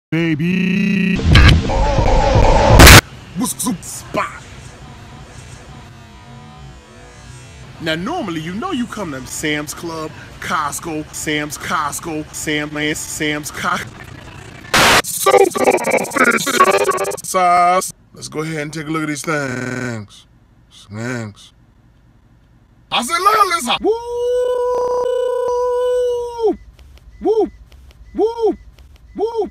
baby. Spot. Now, normally, you know you come to Sam's Club, Costco, Sam's Costco, Sam's Costco. So size. Let's go ahead and take a look at these things. Things. I said, look at this. Woo! Woo! Woo! Woo!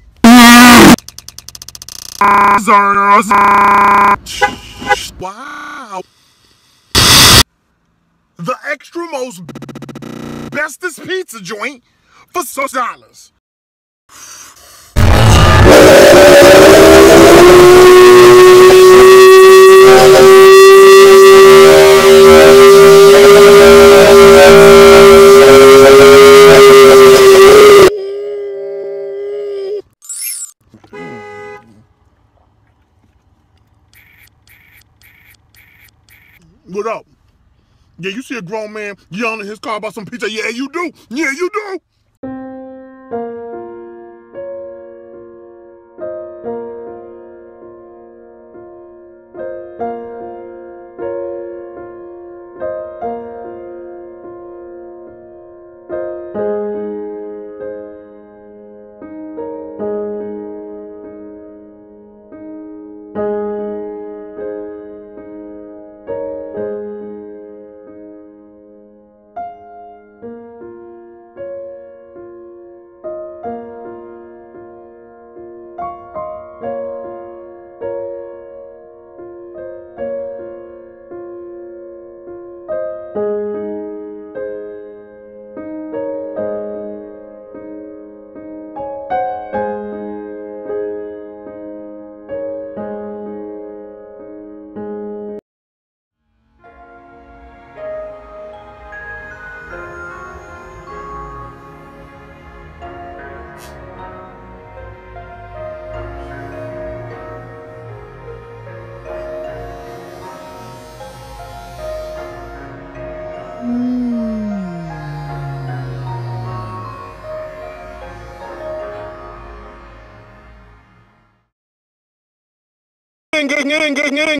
Wow! The extra most bestest pizza joint for $6. What up? Yeah, you see a grown man yelling in his car about some pizza? Yeah, you do. Yeah, you do.